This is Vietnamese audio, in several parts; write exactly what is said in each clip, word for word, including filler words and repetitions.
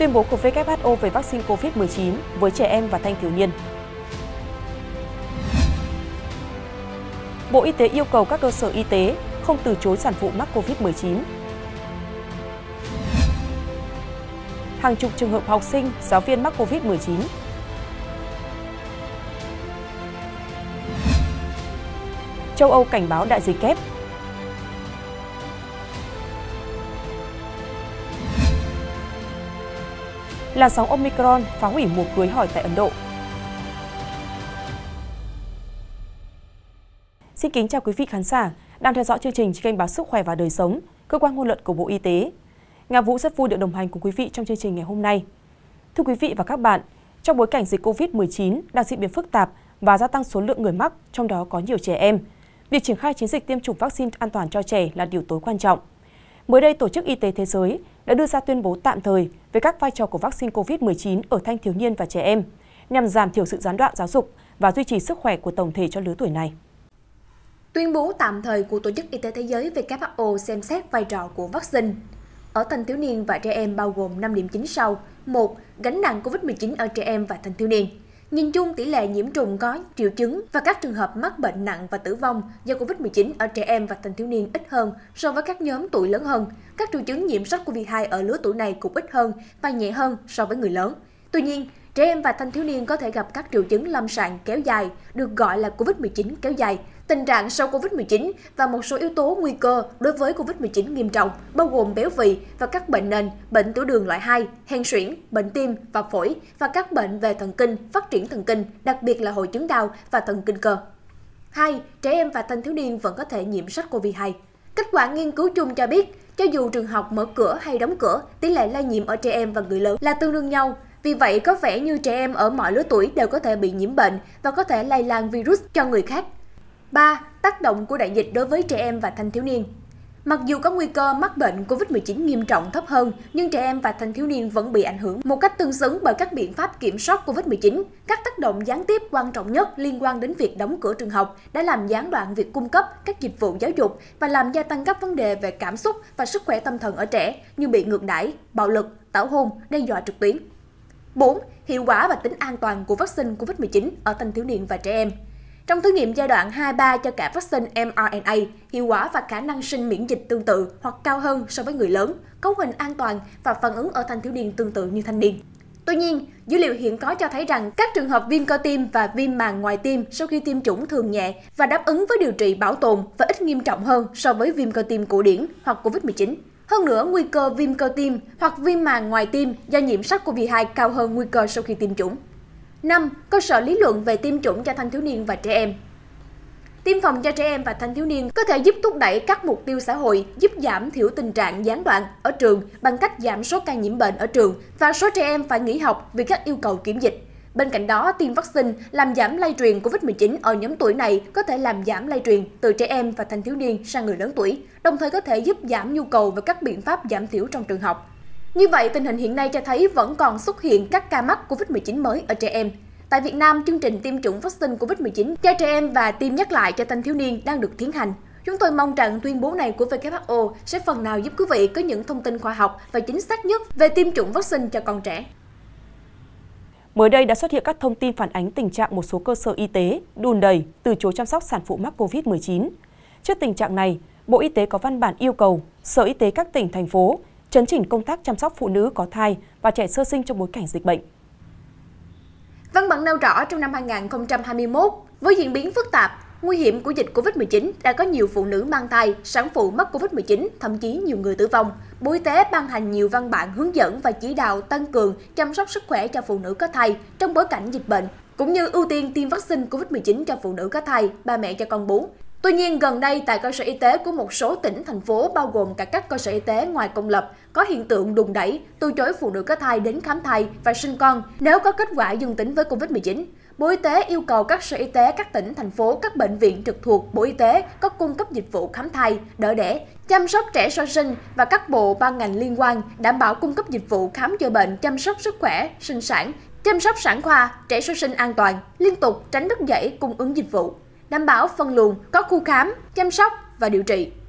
Tuyên bố của vê kép hát o về vaccine Covid mười chín với trẻ em và thanh thiếu niên. Bộ Y tế yêu cầu các cơ sở y tế không từ chối sản phụ mắc Covid mười chín. Hàng chục trường hợp học sinh, giáo viên mắc Covid mười chín. Châu Âu cảnh báo đại dịch kép. Làn sóng Omicron phá hủy một cưới hỏi tại Ấn Độ. Xin kính chào quý vị khán giả đang theo dõi chương trình trên kênh Báo Sức Khỏe và Đời Sống, cơ quan ngôn luận của Bộ Y tế. Nga Vũ rất vui được đồng hành cùng quý vị trong chương trình ngày hôm nay. Thưa quý vị và các bạn, trong bối cảnh dịch Covid mười chín đang diễn biến phức tạp và gia tăng số lượng người mắc, trong đó có nhiều trẻ em, việc triển khai chiến dịch tiêm chủng vaccine an toàn cho trẻ là điều tối quan trọng. Mới đây, Tổ chức Y tế Thế giới đã đưa ra tuyên bố tạm thời về các vai trò của vaccine Covid mười chín ở thanh thiếu niên và trẻ em, nhằm giảm thiểu sự gián đoạn giáo dục và duy trì sức khỏe của tổng thể cho lứa tuổi này. Tuyên bố tạm thời của Tổ chức Y tế Thế giới vê kép hát o xem xét vai trò của vaccine ở thanh thiếu niên và trẻ em bao gồm năm điểm chính sau. một. Gánh nặng Covid mười chín ở trẻ em và thanh thiếu niên. Nhìn chung, tỷ lệ nhiễm trùng có triệu chứng và các trường hợp mắc bệnh nặng và tử vong do Covid mười chín ở trẻ em và thanh thiếu niên ít hơn so với các nhóm tuổi lớn hơn. Các triệu chứng nhiễm SARS-xê o vê hai ở lứa tuổi này cũng ít hơn và nhẹ hơn so với người lớn. Tuy nhiên, trẻ em và thanh thiếu niên có thể gặp các triệu chứng lâm sàng kéo dài, được gọi là Covid mười chín kéo dài, tình trạng sau Covid mười chín và một số yếu tố nguy cơ đối với Covid mười chín nghiêm trọng, bao gồm béo phì và các bệnh nền, bệnh tiểu đường loại hai, hen suyễn, bệnh tim và phổi và các bệnh về thần kinh, phát triển thần kinh, đặc biệt là hội chứng đau và thần kinh cơ. hai. Trẻ em và thanh thiếu niên vẫn có thể nhiễm SARS-xê o vê hai. Kết quả nghiên cứu chung cho biết, cho dù trường học mở cửa hay đóng cửa, tỷ lệ lây nhiễm ở trẻ em và người lớn là tương đương nhau. Vì vậy, có vẻ như trẻ em ở mọi lứa tuổi đều có thể bị nhiễm bệnh và có thể lây lan virus cho người khác. ba. Tác động của đại dịch đối với trẻ em và thanh thiếu niên. Mặc dù có nguy cơ mắc bệnh Covid mười chín nghiêm trọng thấp hơn, nhưng trẻ em và thanh thiếu niên vẫn bị ảnh hưởng một cách tương xứng bởi các biện pháp kiểm soát Covid mười chín. Các tác động gián tiếp quan trọng nhất liên quan đến việc đóng cửa trường học đã làm gián đoạn việc cung cấp các dịch vụ giáo dục và làm gia tăng các vấn đề về cảm xúc và sức khỏe tâm thần ở trẻ như bị ngược đãi, bạo lực, tảo hôn, đe dọa trực tuyến. bốn. Hiệu quả và tính an toàn của vaccine Covid mười chín ở thanh thiếu niên và trẻ em. Trong thử nghiệm giai đoạn hai ba cho cả vaccine em rờ en a, hiệu quả và khả năng sinh miễn dịch tương tự hoặc cao hơn so với người lớn, cấu hình an toàn và phản ứng ở thanh thiếu niên tương tự như thanh niên. Tuy nhiên, dữ liệu hiện có cho thấy rằng các trường hợp viêm cơ tim và viêm màng ngoài tim sau khi tiêm chủng thường nhẹ và đáp ứng với điều trị bảo tồn và ít nghiêm trọng hơn so với viêm cơ tim cổ điển hoặc Covid mười chín. Hơn nữa, nguy cơ viêm cơ tim hoặc viêm màng ngoài tim do nhiễm SARS-xê o vê hai cao hơn nguy cơ sau khi tiêm chủng. năm. Cơ sở lý luận về tiêm chủng cho thanh thiếu niên và trẻ em. Tiêm phòng cho trẻ em và thanh thiếu niên có thể giúp thúc đẩy các mục tiêu xã hội, giúp giảm thiểu tình trạng gián đoạn ở trường bằng cách giảm số ca nhiễm bệnh ở trường và số trẻ em phải nghỉ học vì các yêu cầu kiểm dịch. Bên cạnh đó, tiêm vaccine làm giảm lây truyền Covid mười chín ở nhóm tuổi này có thể làm giảm lây truyền từ trẻ em và thanh thiếu niên sang người lớn tuổi, đồng thời có thể giúp giảm nhu cầu về các biện pháp giảm thiểu trong trường học. Như vậy, tình hình hiện nay cho thấy vẫn còn xuất hiện các ca mắc Covid mười chín mới ở trẻ em. Tại Việt Nam, chương trình tiêm chủng vaccine Covid mười chín cho trẻ em và tiêm nhắc lại cho thanh thiếu niên đang được tiến hành. Chúng tôi mong rằng tuyên bố này của vê kép hát o sẽ phần nào giúp quý vị có những thông tin khoa học và chính xác nhất về tiêm chủng vaccine cho con trẻ. Mới đây đã xuất hiện các thông tin phản ánh tình trạng một số cơ sở y tế đùn đẩy, từ chối chăm sóc sản phụ mắc Covid mười chín. Trước tình trạng này, Bộ Y tế có văn bản yêu cầu Sở Y tế các tỉnh, thành phố chấn chỉnh công tác chăm sóc phụ nữ có thai và trẻ sơ sinh trong bối cảnh dịch bệnh. Văn bản nêu rõ trong năm hai nghìn không trăm hai mươi mốt, với diễn biến phức tạp, nguy hiểm của dịch Covid mười chín đã có nhiều phụ nữ mang thai, sản phụ mắc Covid mười chín, thậm chí nhiều người tử vong. Bộ Y tế ban hành nhiều văn bản hướng dẫn và chỉ đạo tăng cường chăm sóc sức khỏe cho phụ nữ có thai trong bối cảnh dịch bệnh, cũng như ưu tiên tiêm vaccine Covid mười chín cho phụ nữ có thai, ba mẹ cho con bú. Tuy nhiên, gần đây tại cơ sở y tế của một số tỉnh, thành phố, bao gồm cả các cơ sở y tế ngoài công lập, có hiện tượng đùn đẩy, từ chối phụ nữ có thai đến khám thai và sinh con nếu có kết quả dương tính với Covid mười chín. Bộ Y tế yêu cầu các sở y tế, các tỉnh, thành phố, các bệnh viện trực thuộc Bộ Y tế có cung cấp dịch vụ khám thai, đỡ đẻ, chăm sóc trẻ sơ sinh và các bộ ban ngành liên quan đảm bảo cung cấp dịch vụ khám chữa bệnh, chăm sóc sức khỏe, sinh sản, chăm sóc sản khoa, trẻ sơ sinh an toàn, liên tục tránh đứt gãy cung ứng dịch vụ, đảm bảo phân luồng, có khu khám, chăm sóc và điều trị.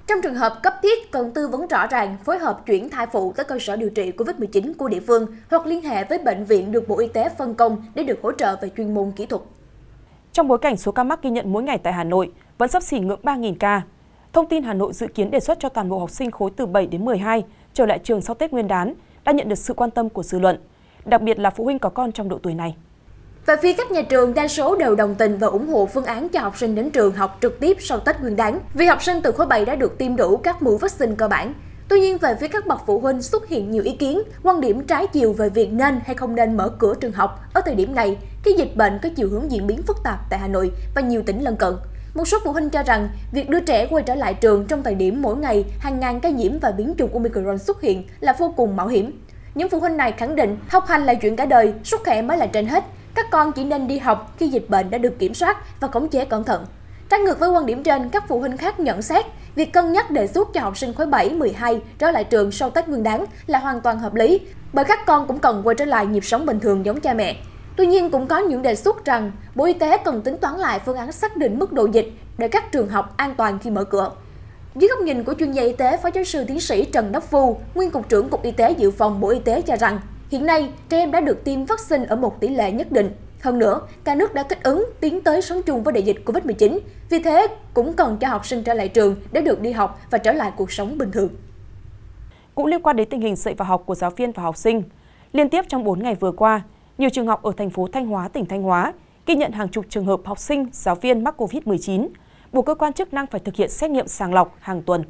Trong trường hợp cấp thiết cần tư vấn rõ ràng, phối hợp chuyển thai phụ tới cơ sở điều trị Covid mười chín của địa phương hoặc liên hệ với bệnh viện được Bộ Y tế phân công để được hỗ trợ về chuyên môn kỹ thuật. Trong bối cảnh số ca mắc ghi nhận mỗi ngày tại Hà Nội vẫn xấp xỉ ngưỡng ba nghìn ca, thông tin Hà Nội dự kiến đề xuất cho toàn bộ học sinh khối từ bảy đến mười hai trở lại trường sau Tết Nguyên đán đã nhận được sự quan tâm của dư luận, đặc biệt là phụ huynh có con trong độ tuổi này. Về phía các nhà trường, đa số đều đồng tình và ủng hộ phương án cho học sinh đến trường học trực tiếp sau Tết Nguyên đán, vì học sinh từ khối bảy đã được tiêm đủ các mũi vaccine cơ bản. Tuy nhiên, về phía các bậc phụ huynh xuất hiện nhiều ý kiến, quan điểm trái chiều về việc nên hay không nên mở cửa trường học ở thời điểm này khi dịch bệnh có chiều hướng diễn biến phức tạp tại Hà Nội và nhiều tỉnh lân cận. Một số phụ huynh cho rằng việc đưa trẻ quay trở lại trường trong thời điểm mỗi ngày hàng ngàn ca nhiễm và biến chủng Omicron xuất hiện là vô cùng mạo hiểm. Những phụ huynh này khẳng định học hành là chuyện cả đời, sức khỏe mới là trên hết. Các con chỉ nên đi học khi dịch bệnh đã được kiểm soát và khống chế cẩn thận. Trái ngược với quan điểm trên, các phụ huynh khác nhận xét việc cân nhắc đề xuất cho học sinh khối bảy, mười hai trở lại trường sau Tết Nguyên đán là hoàn toàn hợp lý, bởi các con cũng cần quay trở lại nhịp sống bình thường giống cha mẹ. Tuy nhiên, cũng có những đề xuất rằng Bộ Y tế cần tính toán lại phương án xác định mức độ dịch để các trường học an toàn khi mở cửa. Dưới góc nhìn của chuyên gia y tế, Phó giáo sư tiến sĩ Trần Đắc Phu, nguyên Cục trưởng Cục Y tế Dự phòng Bộ Y tế cho rằng hiện nay trẻ em đã được tiêm vaccine ở một tỷ lệ nhất định. Hơn nữa, cả nước đã thích ứng tiến tới sống chung với đại dịch Covid mười chín, vì thế cũng cần cho học sinh trở lại trường để được đi học và trở lại cuộc sống bình thường. Cũng liên quan đến tình hình dạy và học của giáo viên và học sinh, liên tiếp trong bốn ngày vừa qua, nhiều trường học ở thành phố Thanh Hóa, tỉnh Thanh Hóa ghi nhận hàng chục trường hợp học sinh, giáo viên mắc Covid mười chín, buộc cơ quan chức năng phải thực hiện xét nghiệm sàng lọc hàng tuần.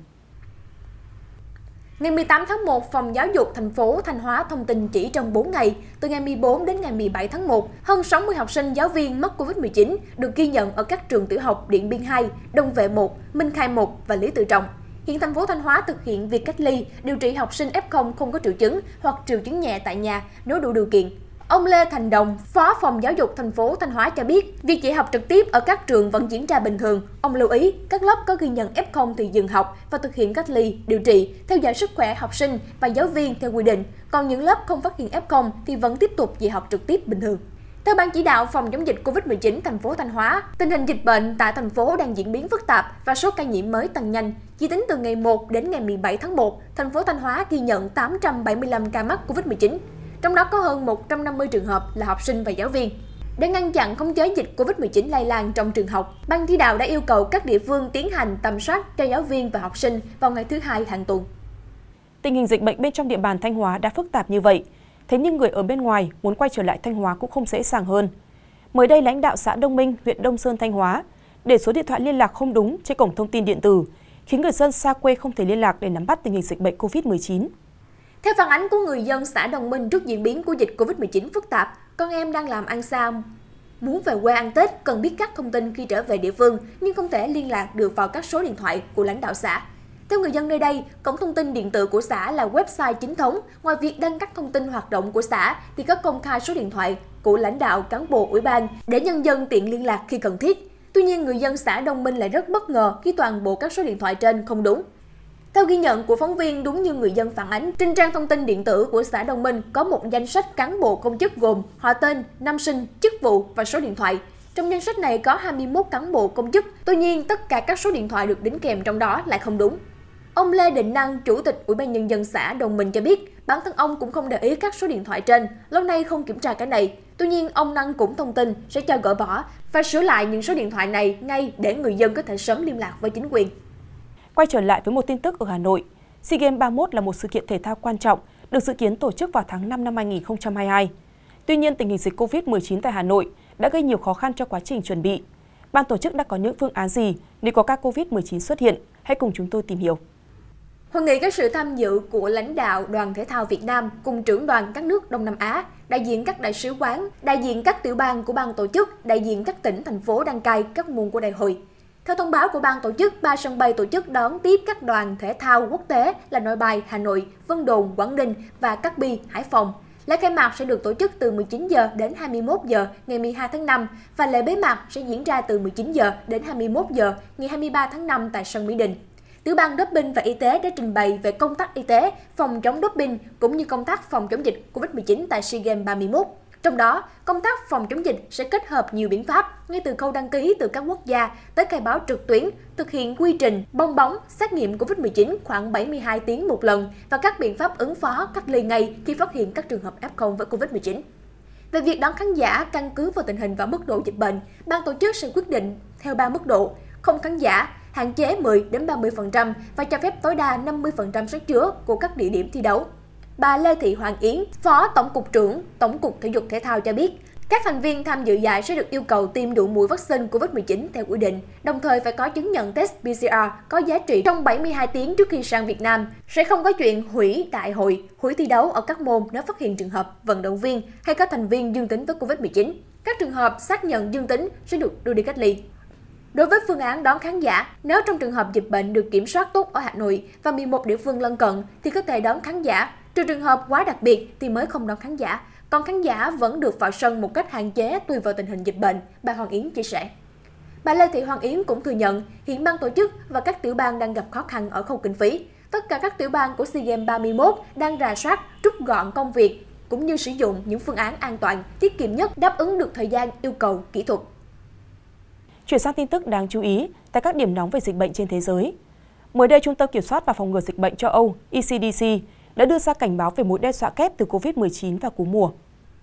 Ngày mười tám tháng một, Phòng Giáo dục thành phố Thanh Hóa thông tin chỉ trong bốn ngày, từ ngày mười bốn đến ngày mười bảy tháng một, hơn sáu mươi học sinh giáo viên mắc Covid mười chín được ghi nhận ở các trường tiểu học Điện Biên hai, Đông Vệ một, Minh Khai một và Lý Tự Trọng. Hiện thành phố Thanh Hóa thực hiện việc cách ly, điều trị học sinh ép không không có triệu chứng hoặc triệu chứng nhẹ tại nhà nếu đủ điều kiện. Ông Lê Thành Đồng, Phó Phòng Giáo dục thành phố Thanh Hóa cho biết, việc dạy học trực tiếp ở các trường vẫn diễn ra bình thường. Ông lưu ý, các lớp có ghi nhận ép không thì dừng học và thực hiện cách ly, điều trị, theo dõi sức khỏe học sinh và giáo viên theo quy định. Còn những lớp không phát hiện ép không thì vẫn tiếp tục dạy học trực tiếp bình thường. Theo Ban chỉ đạo phòng chống dịch Covid mười chín thành phố Thanh Hóa, tình hình dịch bệnh tại thành phố đang diễn biến phức tạp và số ca nhiễm mới tăng nhanh. Chỉ tính từ ngày một đến ngày mười bảy tháng một, thành phố Thanh Hóa ghi nhận tám trăm bảy mươi lăm ca mắc Covid mười chín. Trong đó có hơn một trăm năm mươi trường hợp là học sinh và giáo viên. Để ngăn chặn khống chế dịch Covid mười chín lây lan trong trường học, Ban chỉ đạo đã yêu cầu các địa phương tiến hành tầm soát cho giáo viên và học sinh vào ngày thứ hai hàng tuần. Tình hình dịch bệnh bên trong địa bàn Thanh Hóa đã phức tạp như vậy, thế nhưng người ở bên ngoài muốn quay trở lại Thanh Hóa cũng không dễ dàng hơn. Mới đây, lãnh đạo xã Đông Minh, huyện Đông Sơn, Thanh Hóa để số điện thoại liên lạc không đúng trên cổng thông tin điện tử, khiến người dân xa quê không thể liên lạc để nắm bắt tình hình dịch bệnh Covid mười chín. Theo phản ánh của người dân xã Đông Minh trước diễn biến của dịch Covid mười chín phức tạp, con em đang làm ăn xa, muốn về quê ăn Tết cần biết các thông tin khi trở về địa phương nhưng không thể liên lạc được vào các số điện thoại của lãnh đạo xã. Theo người dân nơi đây, cổng thông tin điện tử của xã là website chính thống. Ngoài việc đăng các thông tin hoạt động của xã thì có công khai số điện thoại của lãnh đạo, cán bộ ủy ban để nhân dân tiện liên lạc khi cần thiết. Tuy nhiên, người dân xã Đông Minh lại rất bất ngờ khi toàn bộ các số điện thoại trên không đúng. Theo ghi nhận của phóng viên, đúng như người dân phản ánh, trên trang thông tin điện tử của xã Đông Minh có một danh sách cán bộ công chức gồm họ tên, năm sinh, chức vụ và số điện thoại. Trong danh sách này có hai mươi mốt cán bộ công chức, tuy nhiên tất cả các số điện thoại được đính kèm trong đó lại không đúng. Ông Lê Định Năng, Chủ tịch Ủy ban Nhân dân xã Đông Minh cho biết, bản thân ông cũng không để ý các số điện thoại trên, lâu nay không kiểm tra cái này. Tuy nhiên, ông Năng cũng thông tin sẽ cho gỡ bỏ và sửa lại những số điện thoại này ngay để người dân có thể sớm liên lạc với chính quyền. Quay trở lại với một tin tức ở Hà Nội, SEA Games ba mươi mốt là một sự kiện thể thao quan trọng được dự kiến tổ chức vào tháng năm năm hai nghìn không trăm hai mươi hai. Tuy nhiên, tình hình dịch Covid mười chín tại Hà Nội đã gây nhiều khó khăn cho quá trình chuẩn bị. Ban tổ chức đã có những phương án gì nếu có ca Covid mười chín xuất hiện? Hãy cùng chúng tôi tìm hiểu. Hội nghị có sự tham dự của lãnh đạo Đoàn Thể thao Việt Nam cùng trưởng đoàn các nước Đông Nam Á, đại diện các đại sứ quán, đại diện các tiểu bang của ban tổ chức, đại diện các tỉnh, thành phố đăng cai các môn của đại hội. Theo thông báo của ban tổ chức, ba sân bay tổ chức đón tiếp các đoàn thể thao quốc tế là Nội Bài, Hà Nội, Vân Đồn, Quảng Ninh và Cát Bi, Hải Phòng. Lễ khai mạc sẽ được tổ chức từ mười chín giờ đến hai mươi mốt giờ ngày mười hai tháng năm và lễ bế mạc sẽ diễn ra từ mười chín giờ đến hai mươi mốt giờ ngày hai mươi ba tháng năm tại sân Mỹ Đình. Tiểu ban Doping và Y tế đã trình bày về công tác y tế, phòng chống doping cũng như công tác phòng chống dịch Covid mười chín tại SEA Games ba mươi mốt. Trong đó, công tác phòng chống dịch sẽ kết hợp nhiều biện pháp, ngay từ khâu đăng ký từ các quốc gia tới khai báo trực tuyến, thực hiện quy trình bong bóng xét nghiệm covid mười chín khoảng bảy mươi hai tiếng một lần và các biện pháp ứng phó cách ly ngay khi phát hiện các trường hợp ép không với covid mười chín. Về việc đón khán giả, căn cứ vào tình hình và mức độ dịch bệnh, ban tổ chức sẽ quyết định theo ba mức độ: không khán giả, hạn chế mười đến ba mươi phần trăm và cho phép tối đa năm mươi phần trăm sức chứa của các địa điểm thi đấu. Bà Lê Thị Hoàng Yến, Phó Tổng cục trưởng Tổng cục Thể dục Thể thao cho biết, các thành viên tham dự giải sẽ được yêu cầu tiêm đủ mũi vaccine covid mười chín theo quy định, đồng thời phải có chứng nhận test pê xê rờ có giá trị trong bảy mươi hai tiếng trước khi sang Việt Nam. Sẽ không có chuyện hủy đại hội, hủy thi đấu ở các môn nếu phát hiện trường hợp vận động viên hay các thành viên dương tính với covid mười chín. Các trường hợp xác nhận dương tính sẽ được đưa đi cách ly. Đối với phương án đón khán giả, nếu trong trường hợp dịch bệnh được kiểm soát tốt ở Hà Nội và mười một địa phương lân cận thì có thể đón khán giả, trừ trường hợp quá đặc biệt thì mới không đón khán giả. Còn khán giả vẫn được vào sân một cách hạn chế tùy vào tình hình dịch bệnh, bà Hoàng Yến chia sẻ. Bà Lê Thị Hoàng Yến cũng thừa nhận hiện ban tổ chức và các tiểu bang đang gặp khó khăn ở khâu kinh phí. Tất cả các tiểu bang của SEA Games ba mươi mốt đang rà soát, rút gọn công việc cũng như sử dụng những phương án an toàn, tiết kiệm nhất đáp ứng được thời gian yêu cầu kỹ thuật. Chuyển sang tin tức đáng chú ý tại các điểm nóng về dịch bệnh trên thế giới. Mới đây, Trung tâm Kiểm soát và Phòng ngừa Dịch bệnh châu Âu E C D C đã đưa ra cảnh báo về mối đe dọa kép từ covid mười chín và cúm mùa.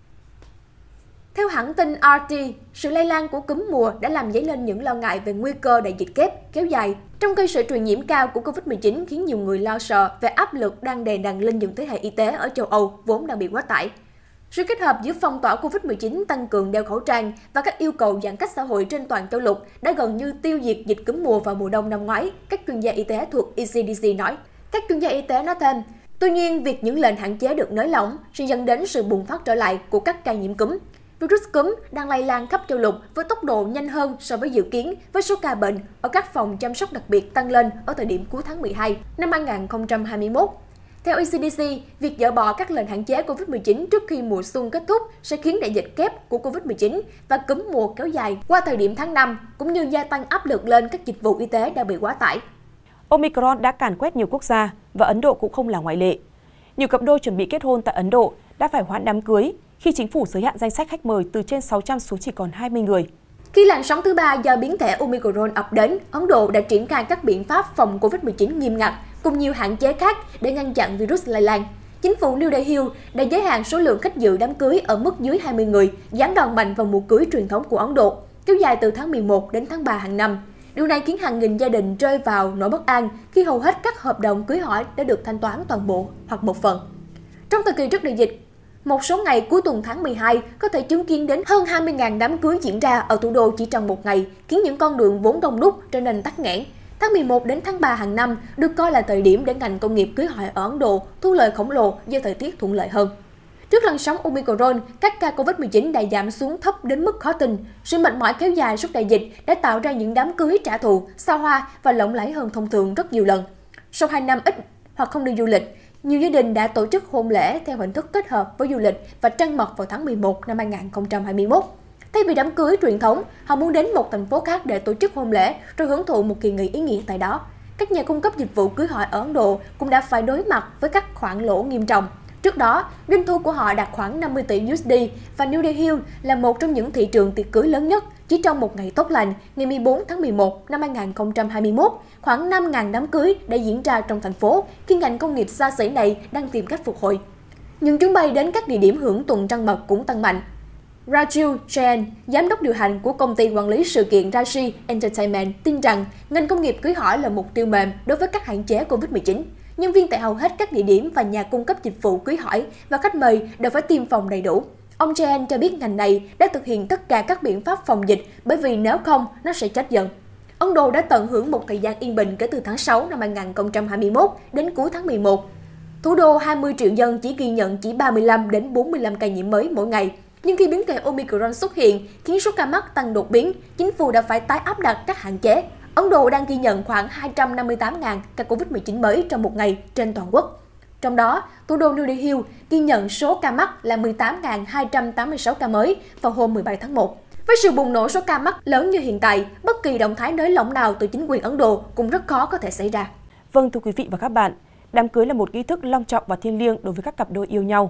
Theo hãng tin R T, sự lây lan của cúm mùa đã làm dấy lên những lo ngại về nguy cơ đại dịch kép kéo dài, trong khi sự truyền nhiễm cao của covid mười chín khiến nhiều người lo sợ về áp lực đang đè nặng lên những thế hệ y tế ở châu Âu vốn đang bị quá tải. Sự kết hợp giữa phong tỏa covid mười chín, tăng cường đeo khẩu trang và các yêu cầu giãn cách xã hội trên toàn châu lục đã gần như tiêu diệt dịch cúm mùa vào mùa đông năm ngoái, các chuyên gia y tế thuộc E C D C nói. Các chuyên gia y tế nói thêm, tuy nhiên, việc những lệnh hạn chế được nới lỏng sẽ dẫn đến sự bùng phát trở lại của các ca nhiễm cúm. Virus cúm đang lây lan khắp châu lục với tốc độ nhanh hơn so với dự kiến, với số ca bệnh ở các phòng chăm sóc đặc biệt tăng lên ở thời điểm cuối tháng mười hai năm hai nghìn không trăm hai mươi mốt. Theo E C D C, việc dỡ bỏ các lệnh hạn chế covid mười chín trước khi mùa xuân kết thúc sẽ khiến đại dịch kép của covid mười chín và cúm mùa kéo dài qua thời điểm tháng năm, cũng như gia tăng áp lực lên các dịch vụ y tế đang bị quá tải. Omicron đã càn quét nhiều quốc gia và Ấn Độ cũng không là ngoại lệ. Nhiều cặp đôi chuẩn bị kết hôn tại Ấn Độ đã phải hoãn đám cưới khi chính phủ giới hạn danh sách khách mời từ trên sáu trăm xuống chỉ còn hai mươi người. Khi làn sóng thứ ba do biến thể Omicron ập đến, Ấn Độ đã triển khai các biện pháp phòng covid mười chín nghiêm ngặt cùng nhiều hạn chế khác để ngăn chặn virus lây lan. Chính phủ New Delhi đã giới hạn số lượng khách dự đám cưới ở mức dưới hai mươi người, giáng đòn mạnh vào mùa cưới truyền thống của Ấn Độ, kéo dài từ tháng mười một đến tháng ba hàng năm. Điều này khiến hàng nghìn gia đình rơi vào nỗi bất an khi hầu hết các hợp đồng cưới hỏi đã được thanh toán toàn bộ hoặc một phần. Trong thời kỳ trước đại dịch, một số ngày cuối tuần tháng mười hai có thể chứng kiến đến hơn hai mươi nghìn đám cưới diễn ra ở thủ đô chỉ trong một ngày, khiến những con đường vốn đông đúc trở nên tắc nghẽn. Tháng mười một đến tháng ba hàng năm được coi là thời điểm để ngành công nghiệp cưới hỏi ở Ấn Độ thu lợi khổng lồ do thời tiết thuận lợi hơn. Trước làn sóng Omicron, các ca covid mười chín đã giảm xuống thấp đến mức khó tin. Sự mệt mỏi kéo dài suốt đại dịch đã tạo ra những đám cưới trả thù, xa hoa và lộng lẫy hơn thông thường rất nhiều lần. Sau hai năm ít hoặc không đi du lịch, nhiều gia đình đã tổ chức hôn lễ theo hình thức kết hợp với du lịch và trăng mật vào tháng mười một năm hai nghìn không trăm hai mươi mốt. Thay vì đám cưới truyền thống, họ muốn đến một thành phố khác để tổ chức hôn lễ rồi hưởng thụ một kỳ nghỉ ý nghĩa tại đó. Các nhà cung cấp dịch vụ cưới hỏi ở Ấn Độ cũng đã phải đối mặt với các khoản lỗ nghiêm trọng. Trước đó, doanh thu của họ đạt khoảng năm mươi tỷ đô la và New Delhi là một trong những thị trường tiệc cưới lớn nhất. Chỉ trong một ngày tốt lành, ngày mười bốn tháng mười một năm hai nghìn không trăm hai mươi mốt, khoảng năm nghìn đám cưới đã diễn ra trong thành phố khi ngành công nghiệp xa xỉ này đang tìm cách phục hồi. Những chuyến bay đến các địa điểm hưởng tuần trăng mật cũng tăng mạnh. Raju Jain, giám đốc điều hành của công ty quản lý sự kiện Raji Entertainment, tin rằng ngành công nghiệp cưới hỏi là mục tiêu mềm đối với các hạn chế covid mười chín. Nhân viên tại hầu hết các địa điểm và nhà cung cấp dịch vụ cưới hỏi và khách mời đều phải tiêm phòng đầy đủ. Ông Jain cho biết ngành này đã thực hiện tất cả các biện pháp phòng dịch bởi vì nếu không, nó sẽ chết dần. Ấn Độ đã tận hưởng một thời gian yên bình kể từ tháng sáu năm hai nghìn không trăm hai mươi mốt đến cuối tháng mười một. Thủ đô hai mươi triệu dân chỉ ghi nhận chỉ ba mươi lăm đến bốn mươi lăm ca nhiễm mới mỗi ngày. Nhưng khi biến thể Omicron xuất hiện, khiến số ca mắc tăng đột biến, chính phủ đã phải tái áp đặt các hạn chế. Ấn Độ đang ghi nhận khoảng hai trăm năm mươi tám nghìn ca covid mười chín mới trong một ngày trên toàn quốc. Trong đó, thủ đô New Delhi ghi nhận số ca mắc là mười tám nghìn hai trăm tám mươi sáu ca mới vào hôm mười bảy tháng một. Với sự bùng nổ số ca mắc lớn như hiện tại, bất kỳ động thái nới lỏng nào từ chính quyền Ấn Độ cũng rất khó có thể xảy ra. Vâng, thưa quý vị và các bạn, đám cưới là một nghi thức long trọng và thiêng liêng đối với các cặp đôi yêu nhau.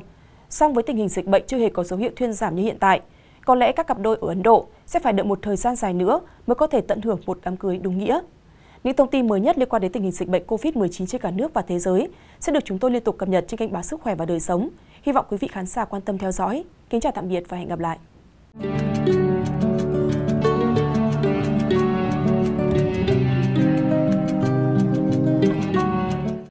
Song với tình hình dịch bệnh chưa hề có dấu hiệu thuyên giảm như hiện tại, có lẽ các cặp đôi ở Ấn Độ sẽ phải đợi một thời gian dài nữa mới có thể tận hưởng một đám cưới đúng nghĩa. Những thông tin mới nhất liên quan đến tình hình dịch bệnh covid mười chín trên cả nước và thế giới sẽ được chúng tôi liên tục cập nhật trên kênh báo Sức khỏe và Đời sống. Hy vọng quý vị khán giả quan tâm theo dõi. Kính chào tạm biệt và hẹn gặp lại.